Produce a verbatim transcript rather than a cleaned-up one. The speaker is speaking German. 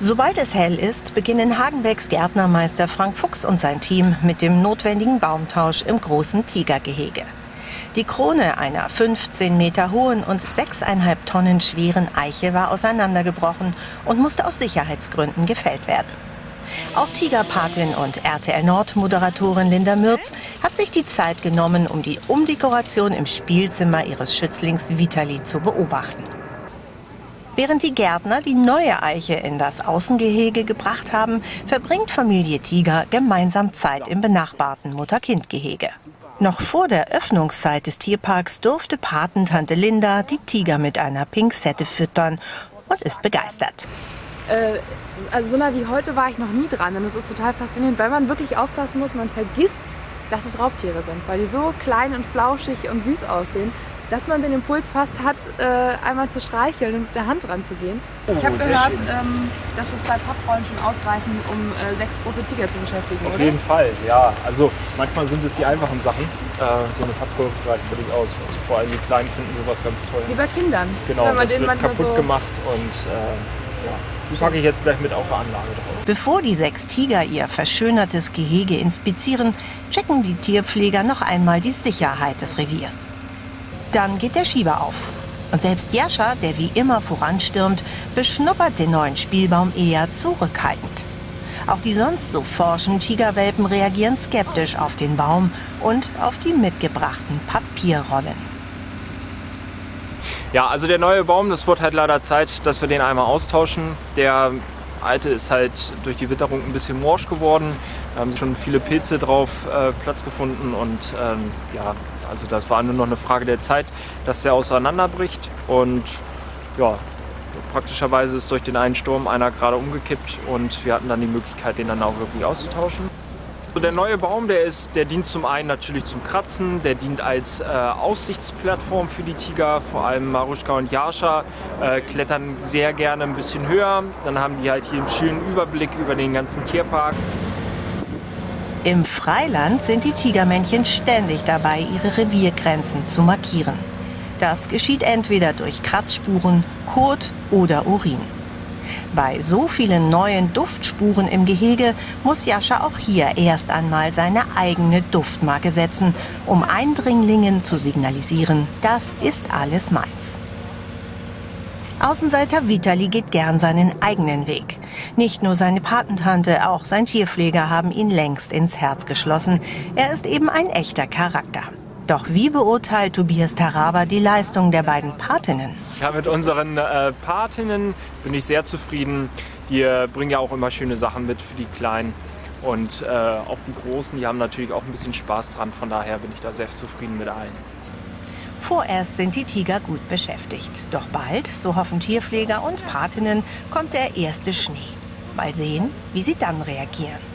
Sobald es hell ist, beginnen Hagenbecks Gärtnermeister Frank Fuchs und sein Team mit dem notwendigen Baumtausch im großen Tigergehege. Die Krone einer fünfzehn Meter hohen und sechseinhalb Tonnen schweren Eiche war auseinandergebrochen und musste aus Sicherheitsgründen gefällt werden. Auch Tigerpatin und R T L Nord-Moderatorin Linda Mürz hat sich die Zeit genommen, um die Umdekoration im Spielzimmer ihres Schützlings Vitali zu beobachten. Während die Gärtner die neue Eiche in das Außengehege gebracht haben, verbringt Familie Tiger gemeinsam Zeit im benachbarten Mutter-Kind-Gehege. Noch vor der Öffnungszeit des Tierparks durfte Patentante Linda die Tiger mit einer Pinzette füttern und ist begeistert. Äh, also so nah wie heute war ich noch nie dran und es ist total faszinierend, weil man wirklich aufpassen muss, man vergisst, dass es Raubtiere sind, weil die so klein und flauschig und süß aussehen, dass man den Impuls fast hat, äh, einmal zu streicheln und mit der Hand dran zu gehen. Oh, ich habe gehört, ähm, dass so zwei Papprollen schon ausreichen, um äh, sechs große Tiger zu beschäftigen, Auf oder? jeden Fall, ja. Also manchmal sind es die einfachen Sachen. Äh, so eine Papprolle reicht völlig aus. Also vor allem die Kleinen finden sowas ganz toll. Wie bei Kindern. Genau, Wenn man das denen wird kaputt so gemacht und äh, ja. Die packe ich jetzt gleich mit auf der Anlage drauf. Bevor die sechs Tiger ihr verschönertes Gehege inspizieren, checken die Tierpfleger noch einmal die Sicherheit des Reviers. Dann geht der Schieber auf. Und selbst Jascha, der wie immer voranstürmt, beschnuppert den neuen Spielbaum eher zurückhaltend. Auch die sonst so forschen Tigerwelpen reagieren skeptisch auf den Baum und auf die mitgebrachten Papierrollen. Ja, also der neue Baum, das wird halt leider Zeit, dass wir den einmal austauschen. Der alte ist halt durch die Witterung ein bisschen morsch geworden. Da haben schon viele Pilze drauf äh, Platz gefunden und ähm, ja, also das war nur noch eine Frage der Zeit, dass der auseinanderbricht. Und ja, praktischerweise ist durch den einen Sturm einer gerade umgekippt und wir hatten dann die Möglichkeit, den dann auch wirklich auszutauschen. Der neue Baum, der, ist, der dient zum einen natürlich zum Kratzen, der dient als äh, Aussichtsplattform für die Tiger, vor allem Maruschka und Jascha äh, klettern sehr gerne ein bisschen höher, dann haben die halt hier einen schönen Überblick über den ganzen Tierpark. Im Freiland sind die Tigermännchen ständig dabei, ihre Reviergrenzen zu markieren. Das geschieht entweder durch Kratzspuren, Kot oder Urin. Bei so vielen neuen Duftspuren im Gehege muss Jascha auch hier erst einmal seine eigene Duftmarke setzen, um Eindringlingen zu signalisieren, das ist alles meins. Außenseiter Vitali geht gern seinen eigenen Weg. Nicht nur seine Patentante, auch sein Tierpfleger haben ihn längst ins Herz geschlossen. Er ist eben ein echter Charakter. Doch wie beurteilt Tobias Taraba die Leistung der beiden Patinnen? Ja, mit unseren äh, Patinnen bin ich sehr zufrieden. Die äh, bringen ja auch immer schöne Sachen mit für die Kleinen. Und äh, auch die Großen, die haben natürlich auch ein bisschen Spaß dran. Von daher bin ich da sehr zufrieden mit allen. Vorerst sind die Tiger gut beschäftigt. Doch bald, so hoffen Tierpfleger und Patinnen, kommt der erste Schnee. Mal sehen, wie sie dann reagieren.